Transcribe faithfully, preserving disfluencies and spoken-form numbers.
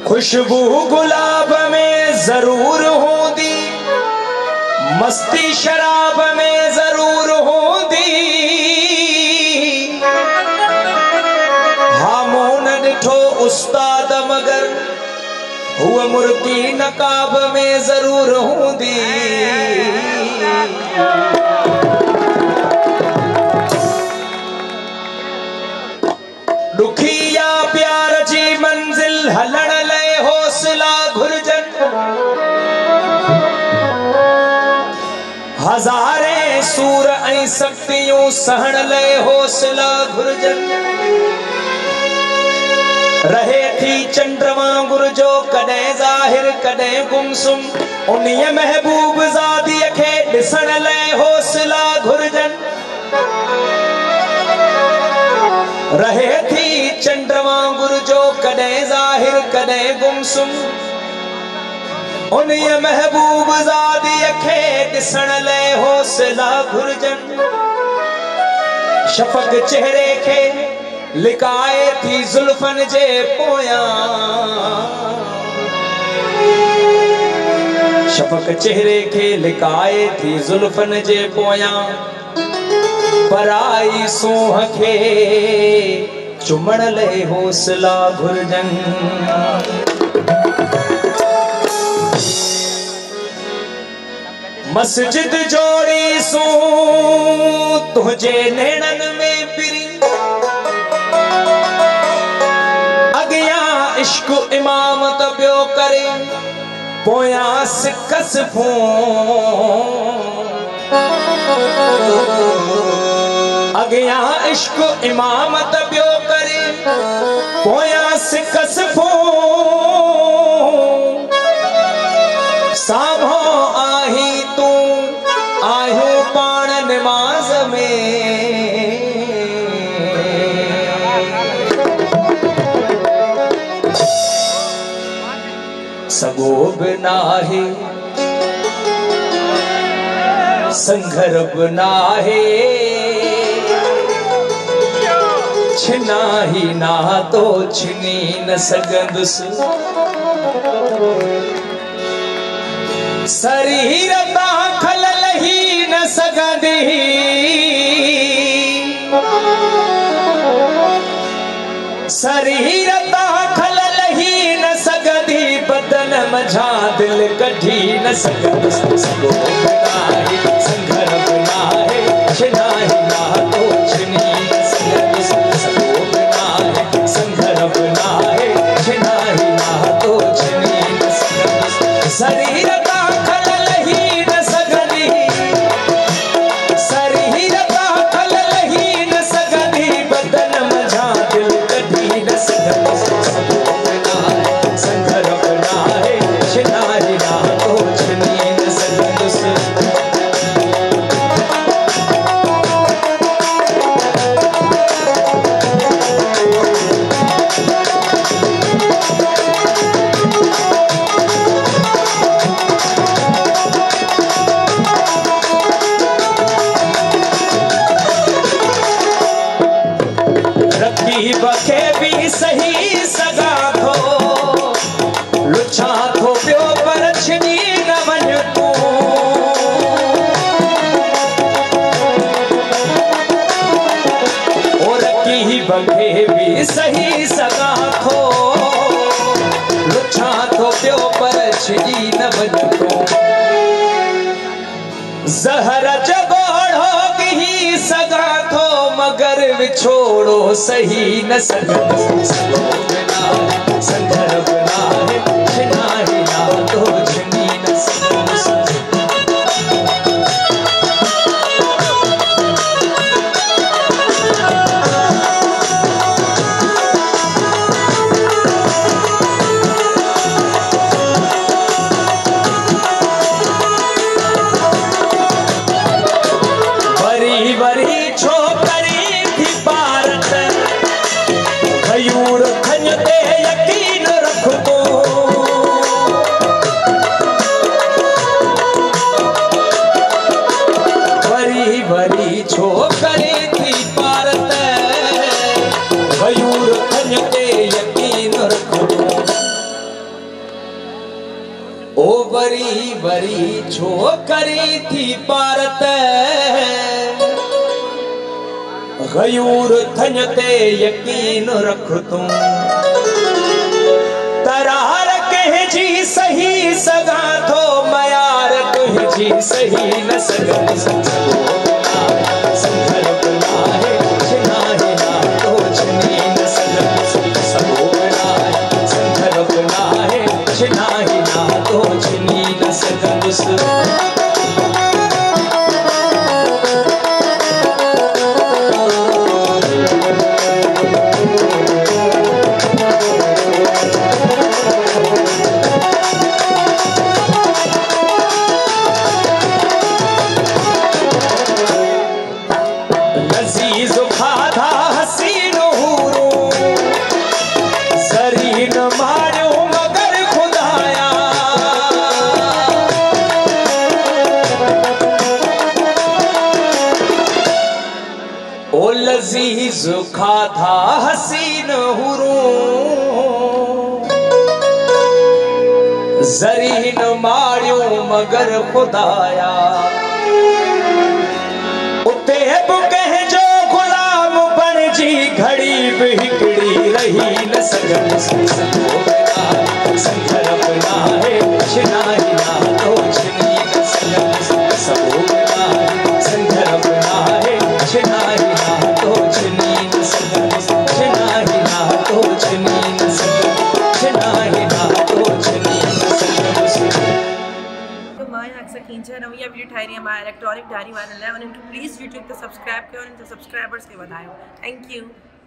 खुशबू गुलाब में जरूर होंदी, मस्ती शराब में जरूर होंदी। हामो न डिठो उस्ताद मगर हुआ मुर्गी नकाब में जरूर होंदी। दुखिया प्यार जी मंजिल हलण ले हौसला घुरजन। हजारे सूर ऐं शक्तियों सहण ले हौसला घुरजन। रहे थी चंद्रमा गुरजो कॾहिं ज़ाहिर कॾहिं गुमसुम। उन्हीअ महबूब ज़ादीअ खे ॾिसण ले हौसला घुरजन। रहे थी चंद्रमा गुरजो कॾहिं ज़ाहिर कॾहिं गुमसुम। उन्हीअ महबूब ज़ादीअ खे ॾिसण ले हौसला घुरजन। शफ़क़ चेहरे खे लिकाए थी जुल्फन जे पोयां। शफ़क़ चेहरे खे लिकाए थी जुल्फन जे पोयां। पराई सोह खे चुमण ले हौसला घुरजन। मस्जिद जोड़ी सू तुझे नेणन में पिरी। अगियां इश्क इमामत पियो करे पोयां सिकस फूं। अगियां इश्क इमामत पियो करे पोयां सिकस फूं। साभो आही तू आयो पाण निमाज में। सगो बि नाहे संघर बि नाहे। छिना ही ना तो छिनी न सघंदुसि। शरीर दाखल लही न सघंदी। शरीर दाखल लही न सघंदी। बदन मझा दिल कढी न सघंदुसि। सगो बि नाहे संघर बि नाहे। छिना ही ना तो छिनी न सघंदुसि। सगो बि नाहे संघर बि नाहे। छिना ही ना तो छिनी न सघंदुसि। शरीर बखे भी सही सगा थो। लुछा थो पियो पर छिनी न वञ तूं। और की बखे भी सही सगा थो। लुछा थो पियो पर छिनी न वञ तूं। ज़हर जगोड़ो की सगा थो मगर विछोड़ो सही न सघंदुसि। सगो बि नाहे संघर बि नाहे। छिना ही ना तो छिनी न सघंदुसि। बरी बरी छोकरी थी भारत। खयूर खंजते वरी वरी छो करी थी भारत गयूर थन ते यकीन रख तूं तरार कहजी सही सगा थो मयार तुझी सही न सगन सगो संघर बनाए नाही ना तो छनी न सगन सगो बनाए संघर बनाए नाही ना तो छनी न सगन लजीज खाधा हसीन हुरू जरीन मारियो मगर खुदाया उते बि कंहिंजो गुलाम बणजी घड़ी बि हिकिड़ी रही न सघन सगो संघर बनाए नाही ना तो छनी न सघन सगो संघर बनाए नाही ना तो छनी न सघन नाही ना तो छनी न सघन नाही ना तो छनी न सघन। तो मां अक्सर खींचा नवी वीडियो ठाई रही है मां इलेक्ट्रॉनिक डायरी वाले उन्हें प्लीज़ यूट्यूब पे सब्सक्राइब करो उन्हें सब्सक्राइबर्स के वधायो। Thank you.